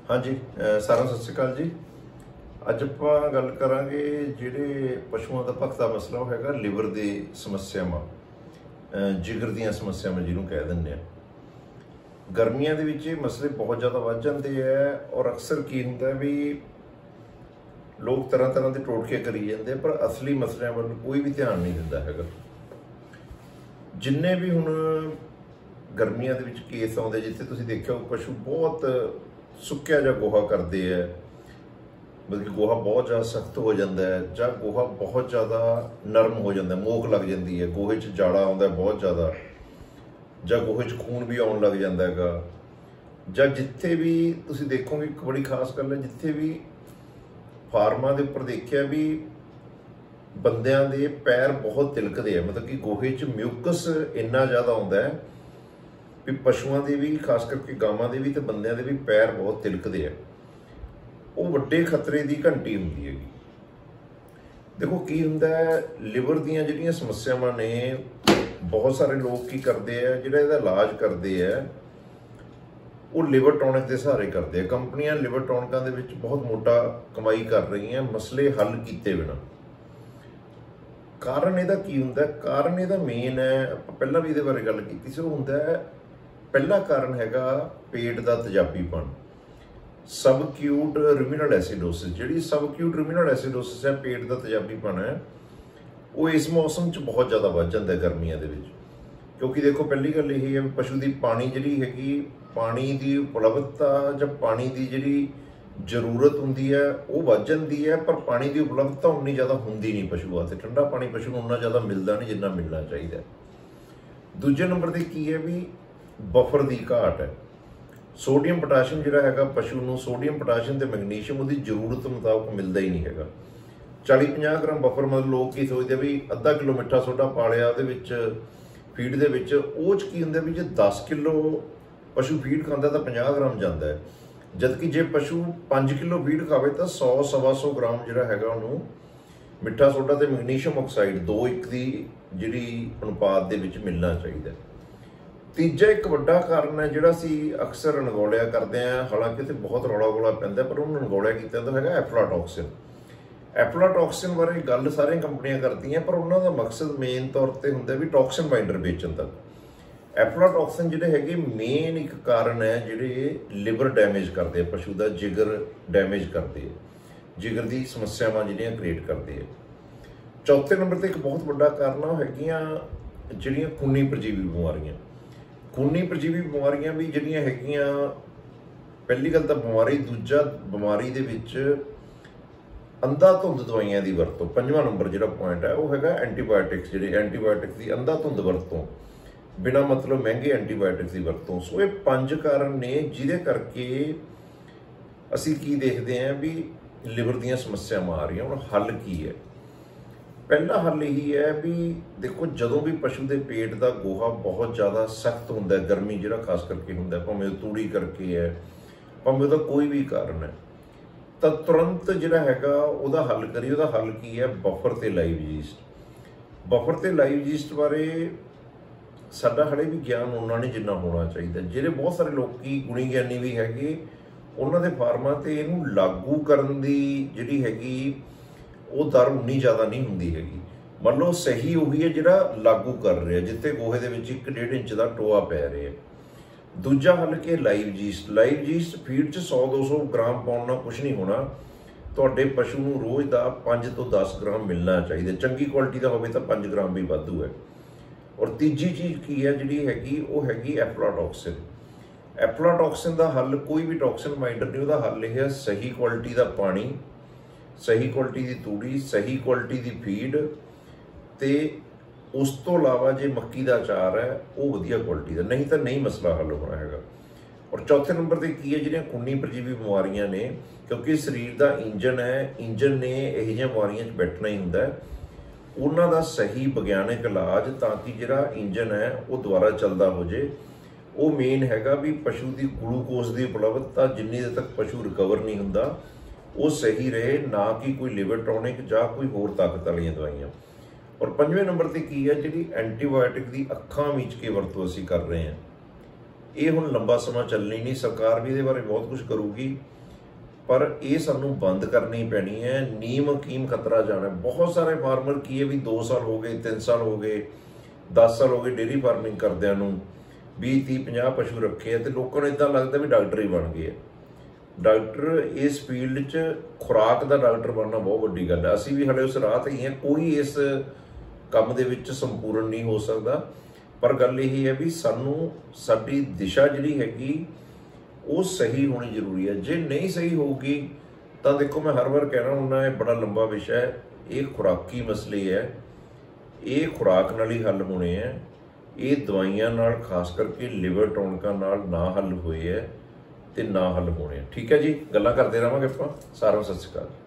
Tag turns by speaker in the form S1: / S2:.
S1: हाँ जी, सारा सत श्री अकाल जी। अज ਆਪਾਂ गल करांगे ਜਿਹੜੇ ਪਸ਼ੂਆਂ ਦਾ ਭਖਦਾ ਮਸਲਾ ਉਹ ਹੈਗਾ ਲਿਵਰ ਦੀ ਸਮੱਸਿਆਵਾਂ, ਜਿਗਰ ਦੀਆਂ ਸਮੱਸਿਆਵਾਂ ਜਿਹਨੂੰ ਕਹਿ ਦਿੰਦੇ ਆ। ਗਰਮੀਆਂ ਦੇ ਵਿੱਚ ਇਹ ਮਸਲੇ ਬਹੁਤ ਜ਼ਿਆਦਾ ਵੱਧ ਜਾਂਦੇ ਆ ਔਰ ਅਕਸਰ ਕੀ ਹੁੰਦਾ ਵੀ ਲੋਕ ਤਰ੍ਹਾਂ ਤਰ੍ਹਾਂ ਦੇ ਟੋਟਕੇ ਕਰੀ ਜਾਂਦੇ ਪਰ ਅਸਲੀ ਮਸਲਿਆਂ ਵੱਲ ਕੋਈ ਵੀ ਧਿਆਨ ਨਹੀਂ ਦਿੰਦਾ ਹੈਗਾ। ਜਿੰਨੇ ਵੀ ਹੁਣ ਗਰਮੀਆਂ ਦੇ ਵਿੱਚ ਕੇਸ ਆਉਂਦੇ ਜਿੱਥੇ ਤੁਸੀਂ ਦੇਖਿਆ ਪਸ਼ੂ ਬਹੁਤ ਸੁੱਕਿਆ ਜਾਂ ਗੋਹਾ ਕਰਦੇ ਹੈ, बल्कि गोहा बहुत ज़्यादा सख्त हो जाता है ਜਾਂ गोहा बहुत ज़्यादा नरम हो जाता है, मोक लग जाती है, गोहे 'ਚ जाड़ा आता है बहुत ज़्यादा, ਜਾਂ गोहे 'ਚ खून भी आउण लग जाता है। ਜਾਂ जिथे भी तुसीं देखोगे एक बड़ी खास गल है, जिथे भी फार्मां दे उपर देखिया भी बंदियां दे पैर बहुत तिलकदे है, मतलब कि गोहे 'ਚ म्यूकस इन्ना ज़्यादा आउंदा है भी पशुआं दे भी, खास करके गावां दे भी ते बंदियां दे भी पैर बहुत तिलकदे है। वो वड्डे खतरे की घंटी होंदी है। देखो की हुंदा है, लिवर दीयां जिहड़ियां समस्यावां ने बहुत सारे लोग की करते हैं, जिहड़ा इहदा इलाज करते हैं वो लिवर टॉनिक के सहारे करते हैं। कंपनियां लिवर टॉनिकां दे विच बहुत मोटा कमाई कर रही हैं मसले हल किए बिना। कारण इहदा की हुंदा है? कारण इहदा मेन है, पहला भी इहदे बारे गल कीती सी, हुंदा है पहला कारण हैगा पेट का तेजाबीपन, सबक्यूट रूमिनल एसिडोसिस। जी सबक्यूट रूमिनल एसिडोसिस है, पेट का तेजाबीपन है, वो इस मौसम च बहुत ज़्यादा बढ़ जाता है गर्मियों के, क्योंकि देखो पहली गल ये है पशु की पानी जी हैगी, पानी की उपलब्धता जब पानी की जी जरूरत होंगी है वो बढ़ जाती है, पर पानी की उपलब्धता उन्नी ज़्यादा होंगी नहीं पशु वास्ते। ठंडा पानी पशु को उन्ना ज़्यादा मिलता नहीं जिन्ना मिलना चाहिए। दूजे नंबर पर की है भी बफर की घाट है। सोडियम पोटाशियम जिहड़ा हैगा पशु को सोडियम पोटाशियम ते मैगनीशियम उसकी जरूरत मुताबिक मिलता ही नहीं हैगा। 40-50 ग्राम बफर, मतलब लोग की सोचते भी अद्धा किलो मिठा सोडा पा लिया फीड दे विच, ओह च की हुंदा भी जे 10 किलो पशु फीड खाता तो 50 ग्राम जाता है, जबकि जे पशु 5 किलो फीड खावे तो 100-125 ग्राम जिहड़ा हैगा उहनूं मिठा सोडा ते मैगनीशियम ऑक्साइड 2:1 की जिहड़ी अनुपात दे विच मिलना चाहिए। तीजा एक वड्डा कारण है जिहड़ा सी अक्सर अणगौलिया करते हैं, हालांकि इत्थे बहुत रौला गोला पैंदा पर उन्होंने अणगौलिया कीता तो हैगा एफ्लाटॉक्सिन। एफ्लाटॉक्सिन बारे गल सारियां कंपनियां करदियां पर उन्हों का मकसद मेन तौर पर हुंदा भी टॉक्सिन बाइंडर बेचण तक। एफ्लाटॉक्सिन जिहड़े हैगे मेन एक कारण है जिहड़े लिवर डैमेज करते हैं, पशु का जिगर डैमेज करते हैं, जिगर की समस्यावां जिहड़ियां क्रिएट करते हैं। चौथे नंबर पर एक बहुत वड्डा कारण हैगियां जिहड़ियां खूनी परजीवी बीमारियां। खूनी परजीवी बीमारियां भी जिहड़ियां हैगियां, पहली गल तो बीमारी, दूजा बीमारी दे विच अंधाधुंद दवाइयां की वरतों। पंजवां नंबर जिहड़ा पॉइंट है वह हैगा एंटीबायोटिक्स, जिहड़े एंटीबायोटिक्स की अंधाधुंद वरतों, बिना मतलब महंगे एंटीबायोटिक्स की वरतों। सो ये 5 कारण ने जिहदे करके असीं की देखते हैं भी लिवर दीयां समस्यावां आ रही। हुण हल की है? पहला हल यही है भी देखो जदों भी पशु के पेट का गोहा बहुत ज़्यादा सख्त होंदा है, गर्मी जिहड़ा खास करके होंदा है, भावें तूड़ी करके है, भावें उसका कोई भी कारण है, तो तुरंत जिहड़ा हैगा उहदा हल करिए। उहदा हल की है? बफर ते लाइव यीस्ट। बफर ते लाइव यीस्ट बारे साडा हले भी ज्ञान उन्ना नहीं जिन्ना होना चाहिए। जिहड़े बहुत सारे लोग गुणी ज्ञानी भी हैगे उन्हां दे फार्मां ते इहनूं लागू करन दी जिहड़ी हैगी वो दर उन्नी ज़्यादा नहीं होंदी हैगी। मान लो सही उही है जिहड़ा लागू कर रहे हैं, जिथे गोहे दे विच 1-1.5 इंच का टोआ पै रहे हैं। दूजा हल के live yeast. Live yeast feed 100-200 gram पाउण नाल कुछ नहीं होना, तुहाडे पशु नूं रोज़ का 5 ਤੋਂ 10 ग्राम मिलना चाहिए। चंगी क्वालिटी का होवे तो 5 ग्राम भी वाधू है। और तीजी चीज़ की है जिहड़ी हैगी वो हैगी एफ्लाटॉक्सिन। एफ्लाटॉक्सिन का हल कोई भी टॉक्सिन बाइंडर नहीं, उसका हल यह है सही क्वालिटी का पानी, सही क्वालिटी की तूड़ी, सही क्वालिटी की फीड, तो उस तो इलावा जो मक्की का अचार है वो वधिया क्वालिटी का, नहीं तो नहीं मसला हल होना है। और चौथे नंबर पर की है जिहड़ियां खूनी परजीवी बीमारियां ने, क्योंकि शरीर का इंजन है, इंजन ने यह बीमारियां बैठना ही होंदा है, उन्हां दा सही विग्यानक इलाज ताकि जिहड़ा इंजन है वो दोबारा चलता हो जाए। वो मेन हैगा भी पशु की ग्लूकोज की उपलब्धता जिन्नी देर तक पशु रिकवर नहीं हुंदा वो सही रहे, ना कि कोई लिवर टॉनिक या कोई होर ताकत वाली दवाइयां। और 5वें नंबर पर की है जी एंटीबायोटिक की अखां मीच के वरतों असीं कर रहे हैं, ये हुण लंबा समा चलनी नहीं। सरकार भी इहदे बारे बहुत कुछ करूगी, पर ये सानू बंद करनी पैनी है। नीम हकीम खतरा जाना है। बहुत सारे फार्मर की है भी 2 साल हो गए, 3 साल हो गए, 10 साल हो गए डेयरी फार्मिंग करदिਆਂ ਨੂੰ, 20 30 50 पशु रखे है, तो लोगों को इदां लगता भी डॉक्टर ही बन गए। डॉक्टर इस फील्ड च खुराक का डॉक्टर बनना बहुत वड्डी गल है। असीं भी हले उस राह ते ही हैं, कोई इस काम दे विच संपूर्ण नहीं हो सकता, पर गल यही है भी सानू साडी दिशा जिहड़ी हैगी वो सही होनी जरूरी है। जे नहीं सही होगी तो देखो, मैं हर बार कहना हुन्ना, ये बड़ा लंबा विषय है, ये खुराकी मसले है, ये खुराक नाल ही हल होने हैं, ये दवाइयां नाल खास करके लिवर टॉनिकां नाल ना हल होए है ते ना हल होने। ठीक है जी, गल्लां करते रहांगे आपां। सारिआं नूं सत श्री अकाल।